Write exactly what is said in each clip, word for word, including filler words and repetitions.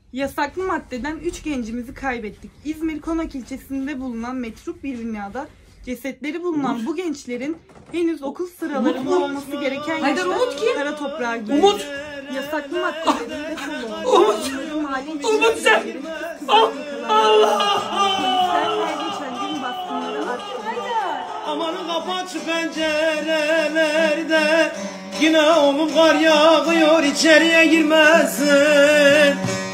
Yasaklı maddeden üç gencimizi kaybettik. İzmir Konak ilçesinde bulunan metruk bir binada cesetleri bulunan bu gençlerin henüz okul sıralarında olması gereken Haydar, Umut kim? kara toprağa girdi. Umut! Yasaklı maddelerin de Umut! Umut sen! Allah! Her geçen gün baskınları arttı. Amanın kapat şu pencerelerde, yine oğlum kar yağıyor, içeriye girmesin.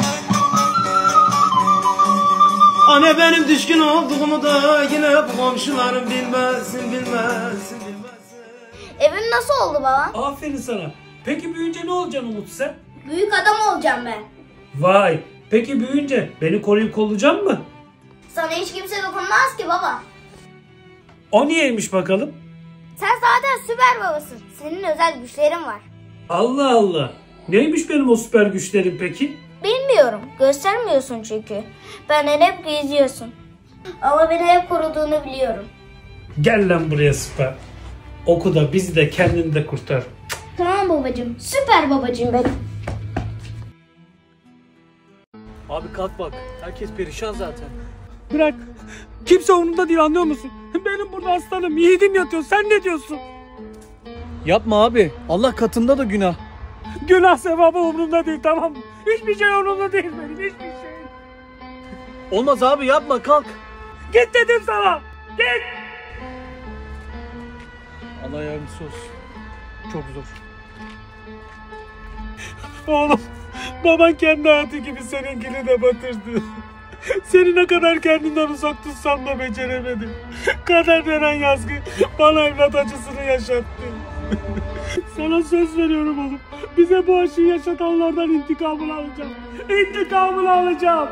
Anne benim düşkün olduğumu da yine bu komşularım bilmesin, bilmesin, bilmesin. Evin nasıl oldu baba? Aferin sana. Peki büyüyünce ne olacaksın Umut sen? Büyük adam olacağım ben. Vay. Peki büyüyünce beni koruyup kollayacaksın mı? Sana hiç kimse dokunmaz ki baba. O niyeymiş bakalım? Sen zaten süper babasın. Senin özel güçlerin var. Allah Allah. Neymiş benim o süper güçlerim peki? Bilmiyorum. Göstermiyorsun çünkü. Benden hep gizliyorsun. Ama beni hep koruduğunu biliyorum. Gel lan buraya süper. Oku da bizi de kendini de kurtar. Tamam babacığım. Süper babacığım benim. Abi kalk bak. Herkes perişan zaten. Bırak. Kimse umurumda değil, anlıyor musun? Benim burada aslanım, yiğidim yatıyor. Sen ne diyorsun? Yapma abi. Allah katında da günah. Günah sevabı umurumda değil, tamam mı? Hiçbir şey umurumda değil benim. Hiçbir şey. Olmaz abi, yapma, kalk. Git dedim sana. Git. Allah yardımcısı olsun. Çok zor. Oğlum, baban kendi hayatı gibi seninkini de batırdı. Seni ne kadar kendinden uzak tutsam da beceremedim. Kader denen yazgı bana evlat acısını yaşattı. Sana söz veriyorum oğlum. Bize bu acıyı yaşatanlardan intikamını alacağım. İntikamını alacağım.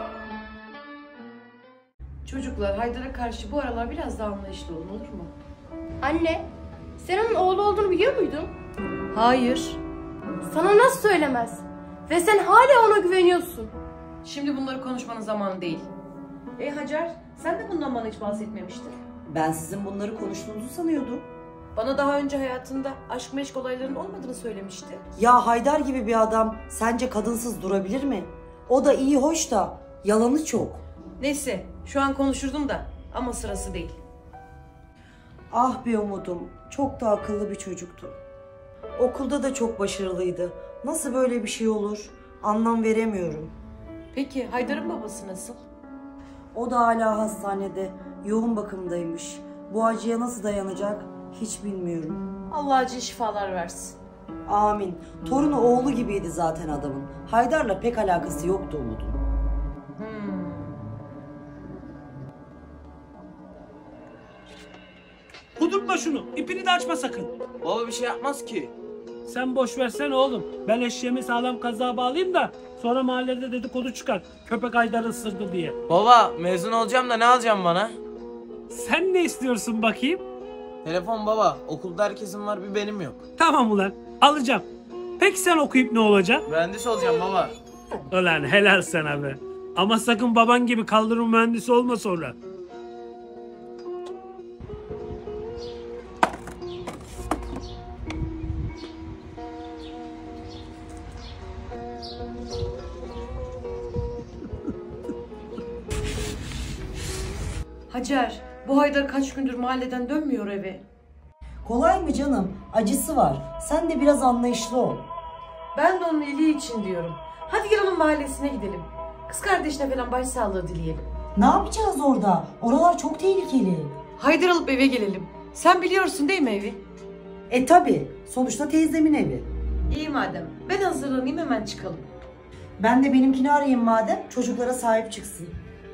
Çocuklar, Haydar'a karşı bu aralar biraz daha anlayışlı olun, olur mu? Anne, sen onun oğlu olduğunu biliyor muydun? Hayır. Sana nasıl söylemez? Ve sen hala ona güveniyorsun. Şimdi bunları konuşmanın zamanı değil. E Hacer, sen de bundan bana hiç bahsetmemiştin. Ben sizin bunları konuştuğunuzu sanıyordum. Bana daha önce hayatında aşk meşk olaylarının olmadığını söylemişti. Ya Haydar gibi bir adam sence kadınsız durabilir mi? O da iyi hoş da yalanı çok. Neyse, şu an konuşurdum da ama sırası değil. Ah be Umudum, çok da akıllı bir çocuktu. Okulda da çok başarılıydı. Nasıl böyle bir şey olur? Anlam veremiyorum. Peki Haydar'ın babası nasıl? O da hala hastanede, yoğun bakımdaymış. Bu acıya nasıl dayanacak hiç bilmiyorum. Allah acil şifalar versin. Amin. Torunu oğlu gibiydi zaten adamın. Haydar'la pek alakası yoktu Umud'un. Hmm. Kudurtma şunu. İpini de açma sakın. Baba bir şey yapmaz ki. Sen boş versene oğlum. Ben eşeğimi sağlam kazığa bağlayayım da sonra mahallede dedikodu çıkar. Köpek Haydar'ı ısırdı diye. Baba mezun olacağım da ne alacağım bana? Sen ne istiyorsun bakayım? Telefon baba. Okulda herkesin var, bir benim yok. Tamam ulan, alacağım. Peki sen okuyup ne olacaksın? Mühendis olacağım baba. Ulan helal sana be. Ama sakın baban gibi kaldırım mühendisi olma sonra. Hacer, bu Haydar kaç gündür mahalleden dönmüyor eve. Kolay mı canım? Acısı var. Sen de biraz anlayışlı ol. Ben de onun iyiliği için diyorum. Hadi gel onun mahallesine gidelim. Kız kardeşine falan başsağlığı dileyelim. Ne yapacağız orada? Oralar çok tehlikeli. Haydar alıp eve gelelim. Sen biliyorsun değil mi evi? E tabi. Sonuçta teyzemin evi. İyi madem. Ben hazırlanayım, hemen çıkalım. Ben de benimkini arayayım madem. Çocuklara sahip çıksın.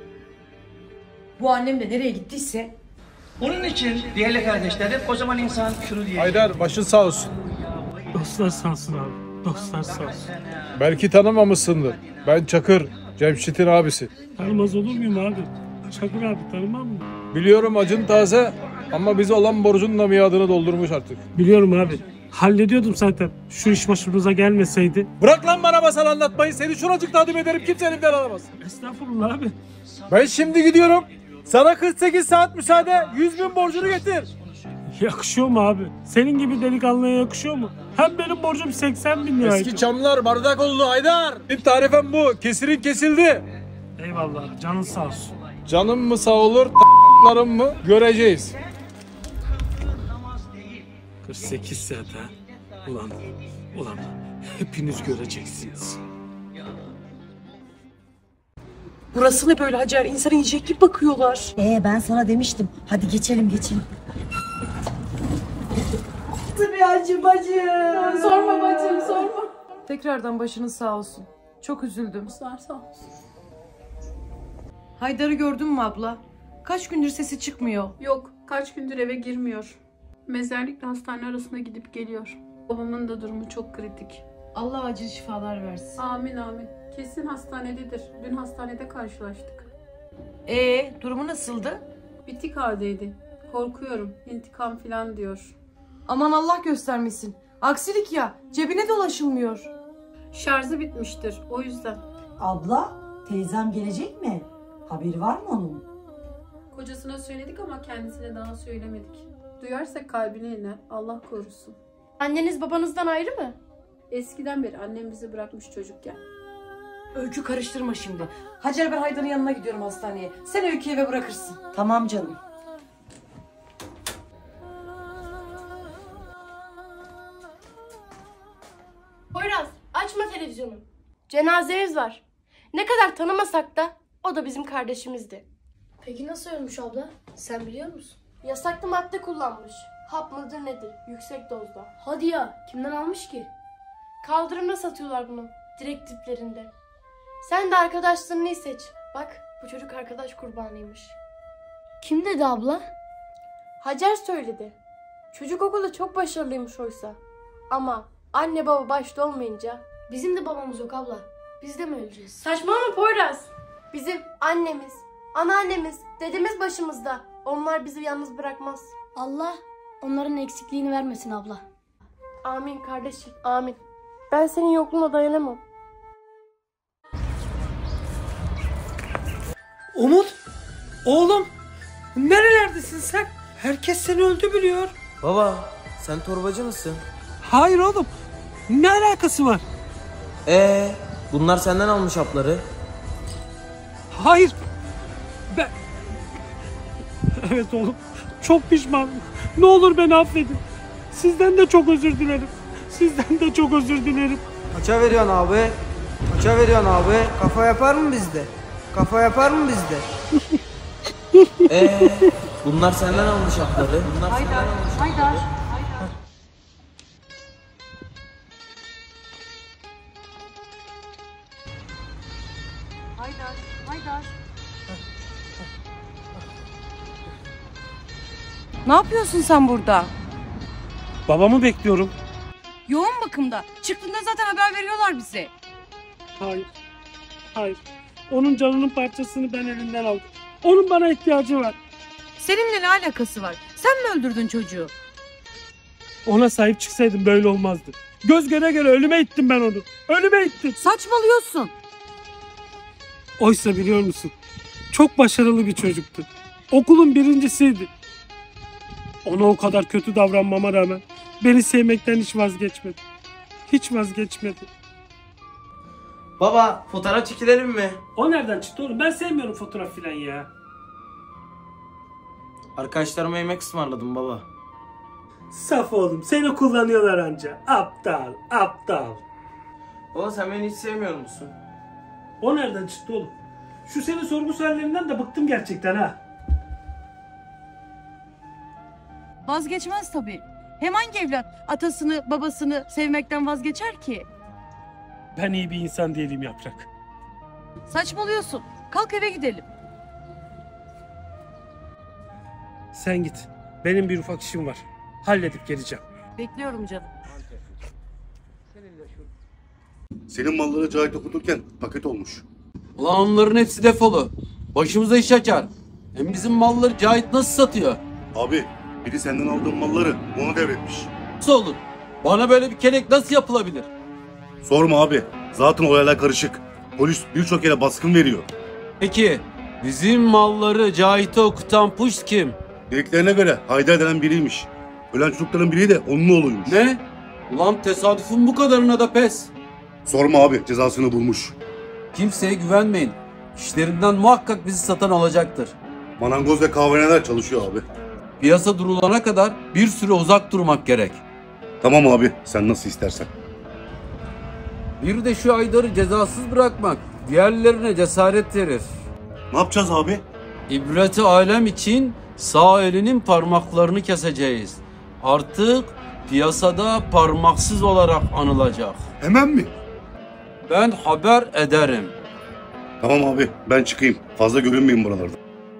Bu annem de nereye gittiyse. Onun için değerli kardeşlerim, o zaman insan şunu diyor. Haydar başın sağ olsun. Dostlar sağ olsun abi. Dostlar sağ olsun. Belki tanımamışsındır. Ben Çakır, Cemşit'in abisi. Tanımaz olur muyum abi? Çakır abi tanımam mı? Biliyorum acın taze ama bize olan borcun da miadını doldurmuş artık. Biliyorum abi. Hallediyordum zaten. Şu iş başımıza gelmeseydi. Bırak lan bana masal anlatmayı. Seni şuracık tadım ederim, kimse elimden alamaz. Estağfurullah abi. Ben şimdi gidiyorum. Sana kırk sekiz saat müsaade, yüz bin borcunu getir. Yakışıyor mu abi? Senin gibi delikanlıya yakışıyor mu? Hem benim borcum seksen bin liraydı. Eski çamlar bardak oldu Haydar. Bir tarifem bu. Kesirin kesildi. Eyvallah, canın sağ olsun. Canım mı sağ olur, t***larım mı göreceğiz. kırk sekiz saat ha. Ulan, ulan hepiniz göreceksiniz. Burası ne böyle Hacer? İnsan yiyecek gibi bakıyorlar. Ee ben sana demiştim. Hadi geçelim geçelim. Tabii acı bacım. Sorma bacım sorma. Tekrardan başınız sağ olsun. Çok üzüldüm. Sağ sağ olsun. Haydar'ı gördün mü abla? Kaç gündür sesi çıkmıyor. Yok, kaç gündür eve girmiyor. Mezarlıkla hastane arasında gidip geliyor. Babamın da durumu çok kritik. Allah acil şifalar versin. Amin amin. Kesin hastanededir. Dün hastanede karşılaştık. Ee, durumu nasıldı? Bitik haldeydi. Korkuyorum. İntikam falan diyor. Aman Allah göstermesin. Aksilik ya. Cebine dolaşılmıyor. Şarjı bitmiştir. O yüzden. Abla, teyzem gelecek mi? Haberi var mı onun? Kocasına söyledik ama kendisine daha söylemedik. Duyarsa kalbine iner. Allah korusun. Anneniz babanızdan ayrı mı? Eskiden beri annem bizi bırakmış çocukken. Öykü karıştırma şimdi. Hacer ben Haydar'ın yanına gidiyorum hastaneye. Sen Öykü'yü eve bırakırsın. Tamam canım. Poyraz açma televizyonu. Cenazemiz var. Ne kadar tanımasak da o da bizim kardeşimizdi. Peki nasıl ölmüş abla? Sen biliyor musun? Yasaklı madde kullanmış. Hap mıdır nedir? Yüksek dozda. Hadi ya, kimden almış ki? Kaldırımda satıyorlar bunu. Direkt diplerinde. Sen de arkadaşlarını seç. Bak bu çocuk arkadaş kurbanıymış. Kim dedi abla? Hacer söyledi. Çocuk okulda çok başarılıymış oysa. Ama anne baba başta olmayınca. Bizim de babamız yok abla. Biz de mi öleceğiz? Saçmalama Poyraz. Bizim annemiz, anneannemiz, dedemiz başımızda. Onlar bizi yalnız bırakmaz. Allah onların eksikliğini vermesin abla. Amin kardeşim, amin. Ben senin yokluğuna dayanamam. Umut, oğlum, nerelerdesin sen? Herkes seni öldü biliyor. Baba, sen torbacı mısın? Hayır oğlum, ne alakası var? Ee, bunlar senden almış hapları. Hayır. Ben... Evet oğlum, çok pişmanım. Ne olur beni affedin. Sizden de çok özür dilerim. Sizden de çok özür dilerim. Kaça veriyorsun abi? Kaça veriyorsun abi? Kafa yapar mı bizde? Kafa yapar mı bizde? Ee, bunlar senden almış hapları. Bunlar Haydar, senden almış Haydar, hapları. Haydar. Haydar, Haydar. Ne yapıyorsun sen burada? Babamı bekliyorum. Yoğun bakımda. Çıktığında zaten haber veriyorlar bize. Hayır. Hayır. Onun canının parçasını ben elinden aldım. Onun bana ihtiyacı var. Seninle ne alakası var? Sen mi öldürdün çocuğu? Ona sahip çıksaydım böyle olmazdı. Göz göre göre ölüme ittim ben onu. Ölüme ittim. Saçmalıyorsun. Oysa biliyor musun? Çok başarılı bir çocuktu. Okulun birincisiydi. Ona o kadar kötü davranmama rağmen beni sevmekten hiç vazgeçmedi. Hiç vazgeçmedi. Baba, fotoğraf çekilelim mi? O nereden çıktı oğlum? Ben sevmiyorum fotoğraf filan ya. Arkadaşlarıma yemek ısmarladım baba. Saf oğlum, seni kullanıyorlar anca. Aptal, aptal. Baba sen beni hiç sevmiyor musun? O nereden çıktı oğlum? Şu senin sorgu suallerinden de bıktım gerçekten ha. Vazgeçmez tabii. Hem hangi evlat atasını babasını sevmekten vazgeçer ki? Ben iyi bir insan değilim Yaprak. Saçmalıyorsun. Kalk eve gidelim. Sen git. Benim bir ufak işim var. Halledip geleceğim. Bekliyorum canım. Senin malları Cahit okuturken paket olmuş. Ulan onların hepsi defolu. Başımıza iş açar. Hem bizim malları Cahit nasıl satıyor? Abi biri senden aldığın malları ona devretmiş. Nasıl olur? Bana böyle bir kelek nasıl yapılabilir? Sorma abi. Zaten olaylar karışık. Polis birçok yere baskın veriyor. Peki bizim malları Cahit'e okutan puş kim? Dediklerine göre Haydar denen biriymiş. Ölen çocukların biri de onun oğluymuş. Ne? Ulan tesadüfün bu kadarına da pes. Sorma abi, cezasını bulmuş. Kimseye güvenmeyin. İşlerinden muhakkak bizi satan olacaktır. Manangoz ve kahvehaneler çalışıyor abi. Piyasa durulana kadar bir süre uzak durmak gerek. Tamam abi, sen nasıl istersen. Bir de şu Aydar'ı cezasız bırakmak diğerlerine cesaret verir. Ne yapacağız abi? İbreti alem için sağ elinin parmaklarını keseceğiz. Artık piyasada parmaksız olarak anılacak. Hemen mi? Ben haber ederim. Tamam abi, ben çıkayım. Fazla görünmeyin buralarda.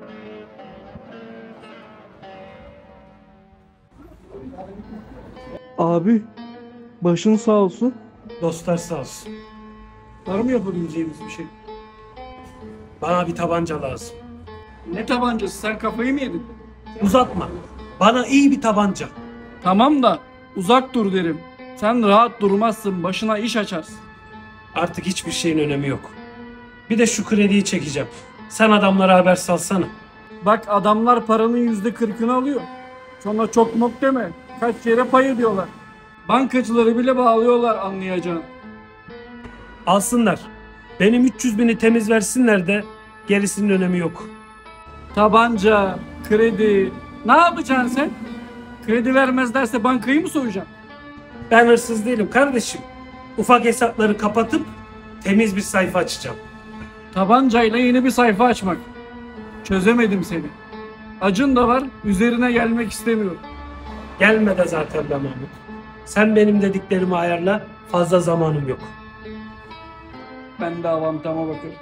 Abi, başın sağ olsun. Dostlar sağ olsun. Var mı yapabileceğimiz bir şey? Bana bir tabanca lazım. Ne tabancası? Sen kafayı mı yedin? Uzatma. Bana iyi bir tabanca. Tamam da uzak dur derim. Sen rahat durmazsın, başına iş açarsın. Artık hiçbir şeyin önemi yok. Bir de şu krediyi çekeceğim. Sen adamlara haber salsana. Bak adamlar paranın yüzde kırkını alıyor. Sonra çok mok deme. Kaç yere pay ediyorlar. Bankacıları bile bağlıyorlar anlayacağın. Alsınlar. Benim üç yüz bini temiz versinler de gerisinin önemi yok. Tabanca, kredi. Ne yapacaksın sen? Kredi vermezlerse bankayı mı soyacaksın? Ben hırsız değilim kardeşim. Ufak hesapları kapatıp temiz bir sayfa açacağım. Tabancayla yeni bir sayfa açmak. Çözemedim seni. Acın da var, üzerine gelmek istemiyorum. Gelme de zaten be Mahmut. Sen benim dediklerimi ayarla, fazla zamanım yok. Ben de avantama bakarım.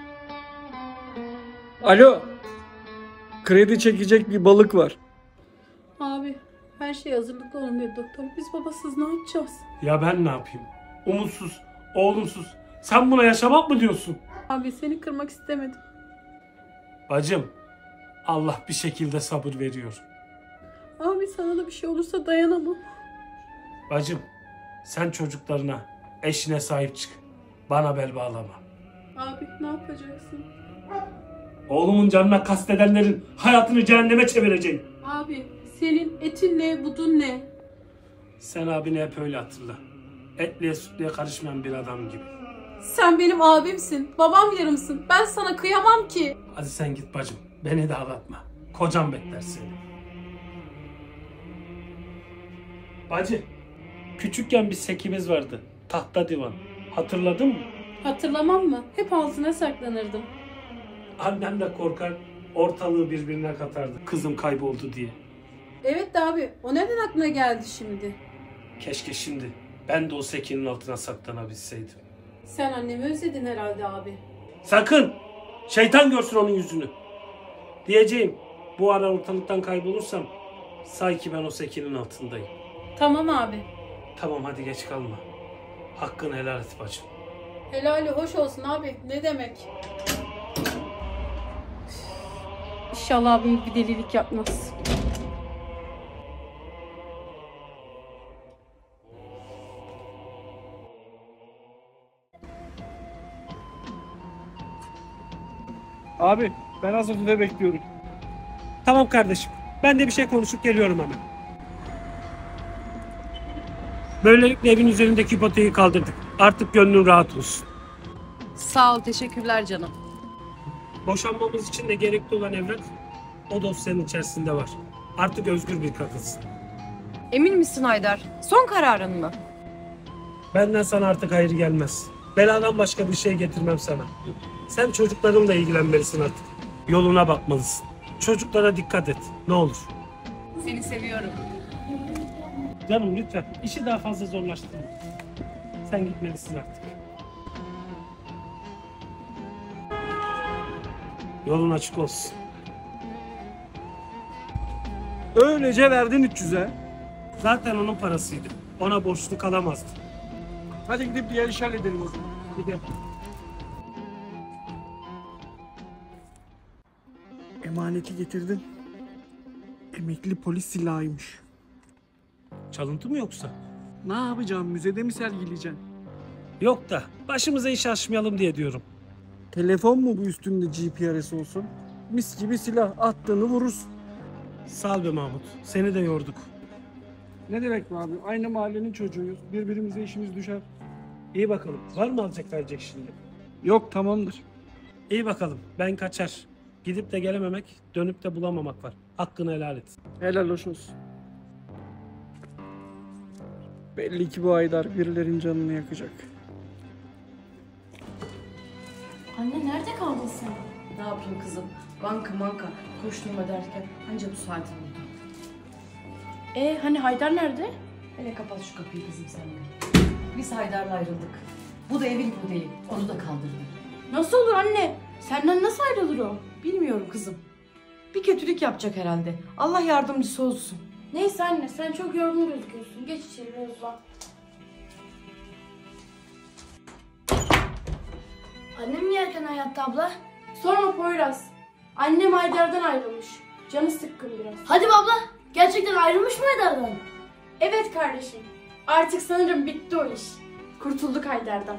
Alo. Kredi çekecek bir balık var. Abi her şey hazırlıklı olun dedi doktor. Biz babasız ne yapacağız? Ya ben ne yapayım? Umutsuz, oğlumsuz. Sen buna yaşamak mı diyorsun? Abi seni kırmak istemedim. Bacım, Allah bir şekilde sabır veriyor. Abi sana da bir şey olursa dayanamam. Bacım, sen çocuklarına, eşine sahip çık. Bana bel bağlama. Abi ne yapacaksın? Oğlumun canına kastedenlerin hayatını cehenneme çevireceğim. Abi senin etin ne, budun ne? Sen abini hep öyle hatırla. Etliye sütlüye karışmayan bir adam gibi. Sen benim abimsin, babam yarımsın. Ben sana kıyamam ki. Hadi sen git bacım, beni de ağlatma. Kocam bekler seni. Bacı, küçükken bir sekimiz vardı. Tahta divan. Hatırladın mı? Hatırlamam mı? Hep altına saklanırdım. Annem de korkar, ortalığı birbirine katardı. Kızım kayboldu diye. Evet de abi, o neden aklına geldi şimdi? Keşke şimdi ben de o sekinin altına saklanabilseydim. Sen annemi özledin herhalde abi. Sakın! Şeytan görsün onun yüzünü. Diyeceğim, bu ara ortalıktan kaybolursam say ki ben o sekinin altındayım. Tamam abi. Tamam hadi geç kalma. Hakkını helal et bacım. Helali hoş olsun abi. Ne demek? İnşallah abim bir delilik yapmaz. Abi ben hazırda bekliyorum. Tamam kardeşim. Ben de bir şey konuşup geliyorum hemen. Böylelikle evin üzerindeki ipoteği kaldırdık. Artık gönlün rahat olsun. Sağ ol, teşekkürler canım. Boşanmamız için de gerekli olan evrak o dosyanın içerisinde var. Artık özgür bir kadınsın. Emin misin Haydar? Son kararın mı? Benden sana artık hayır gelmez. Beladan başka bir şey getirmem sana. Sen çocuklarınla ilgilenmelisin artık. Yoluna bakmalısın. Çocuklara dikkat et. Ne olur. Seni seviyorum. Canım lütfen. İşi daha fazla zorlaştırma. Sen gitmelisin artık. Yolun açık olsun. Öylece verdin üç yüze. Zaten onun parasıydı. Ona borçlu kalamazdı. Hadi gidip diğer iş halledelim o zaman. Gidelim. Emaneti getirdim. Emekli polis silahıymış. Çalıntı mı yoksa? Ne yapacağım? Müzede mi sergileyeceksin? Yok da başımıza iş açmayalım diye diyorum. Telefon mu bu üstünde G P R S olsun? Mis gibi silah attığını vurursun. Sağ ol be Mahmut. Seni de yorduk. Ne demek mi abi? Aynı mahallenin çocuğuyuz. Birbirimize işimiz düşer. İyi bakalım. Var mı alacak verecek şimdi? Yok, tamamdır. İyi bakalım. Ben kaçar. Gidip de gelememek, dönüp de bulamamak var. Hakkını helal et. Helal hoş olsun. Belli ki bu Haydar birilerinin canını yakacak. Anne nerede kaldın sen? Ne yapayım kızım? Banka manka koşturma derken anca bu saate oldu. E hani Haydar nerede? Hele kapat şu kapıyı kızım sen de. Biz Haydar'la ayrıldık. Bu da evin gibi değil. Onu da kaldırdı. Nasıl olur anne? Senden nasıl ayrılır o? Bilmiyorum kızım. Bir kötülük yapacak herhalde. Allah yardımcısı olsun. Neyse anne sen çok yorgun gözüküyorsun. Geç içeri biraz uzan. Annem niye erken hayatta abla? Sorma Poyraz. Annem Haydar'dan ayrılmış. Canı sıkkın biraz. Hadi be abla. Gerçekten ayrılmış mı Haydar'dan? Evet kardeşim. Artık sanırım bitti o iş. Kurtulduk Haydar'dan.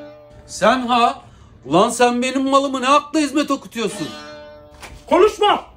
Sen ha? Ulan sen benim malımı ne hakla hizmet okutuyorsun? Konuşma!